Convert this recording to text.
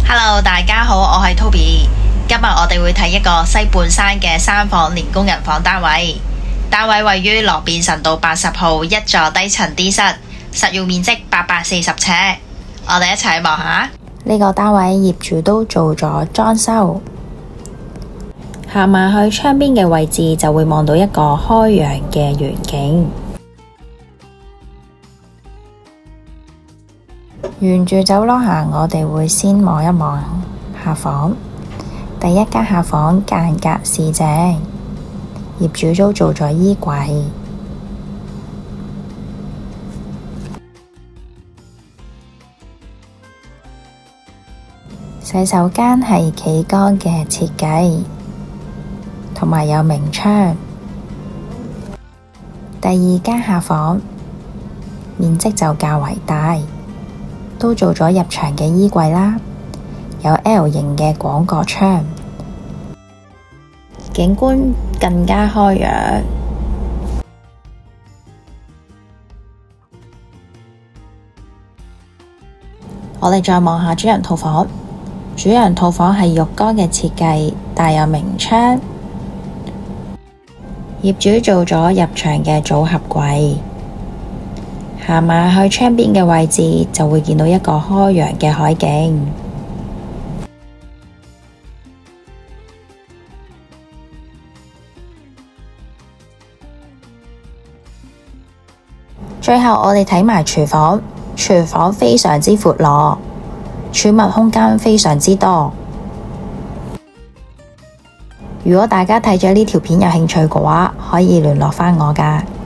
Hello， 大家好，我係 Toby。今日我哋會睇一個西半山嘅3房連工人房單位，單位位於羅便臣道80號一座低層 D 室，實用面積840尺。我哋一齊望下。 呢個單位業主都做咗裝修，行埋去窗邊嘅位置就會望到一個開揚嘅遠景。沿住走廊行，我哋會先望一望客房。第一間客房間隔四正，業主都做咗衣櫃。洗手間係企缸嘅設計，同埋有明窗。第二間客房面積就較為大，都做咗入牆嘅衣櫃啦，有 L 型嘅廣角窗，景觀更加開揚。我哋再望下主人套房，主人套房係浴缸嘅設計，帶有明窗，業主做咗入牆嘅組合櫃。行埋去窗邊嘅位置，就會見到一個開揚嘅海景。最後我哋睇埋廚房，廚房非常之闊落，儲物空間非常之多。如果大家睇咗呢條片有興趣嘅話，可以聯絡返我㗎。